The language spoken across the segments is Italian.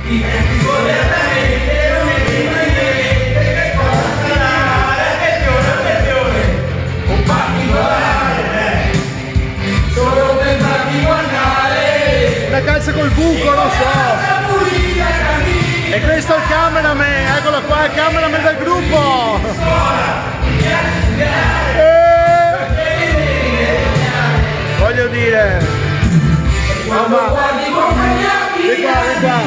Una calza col buco, lo so. E questo è il cameraman, eccolo qua, il cameraman del gruppo. Voglio dire, mamma, vieni qua.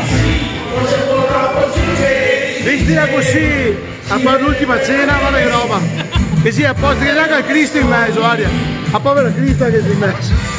Vestila così, a fare l'ultima cena, guarda che roba. Che sia apposta, che c'è anche il Cristo in mezzo, guarda. A povero Cristo che è in mezzo.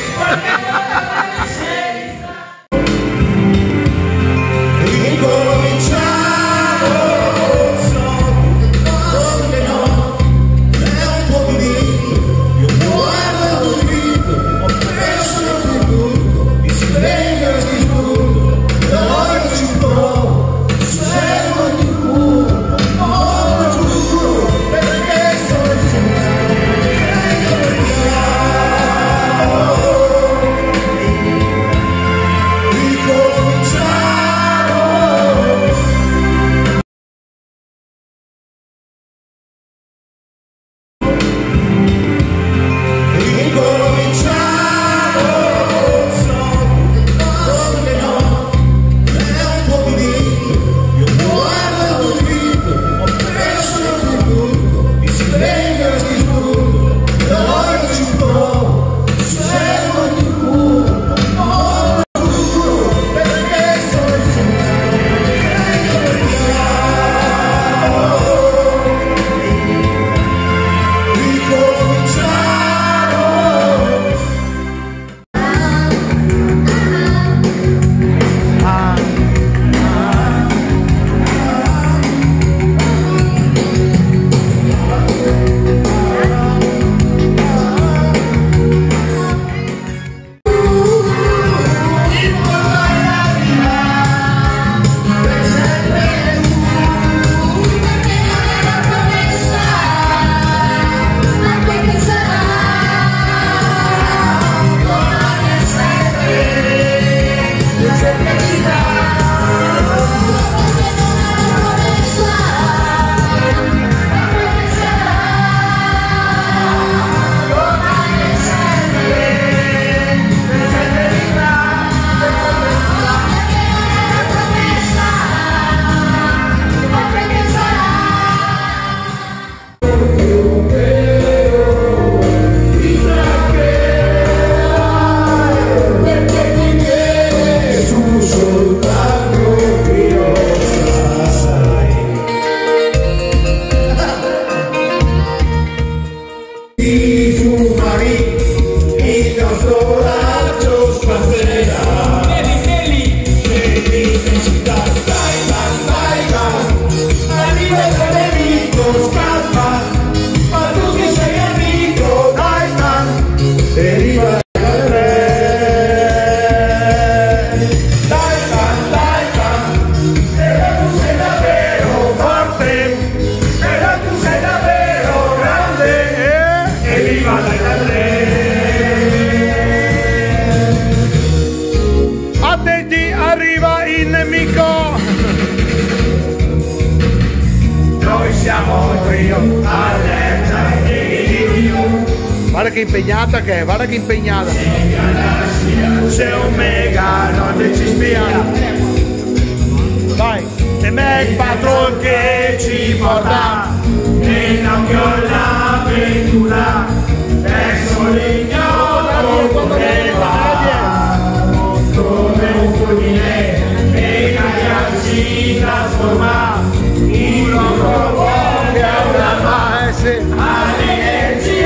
Arriva il nemico! Noi siamo il trio allerta di Dio. Guarda che impegnata che è, guarda che impegnata! Se Omega non ci spia, vai! E Mac Patrol che ci porta in occhio l'avventura verso l'ignoto che va come un fulmine e si trasforma in un robot che ha una base all'energia.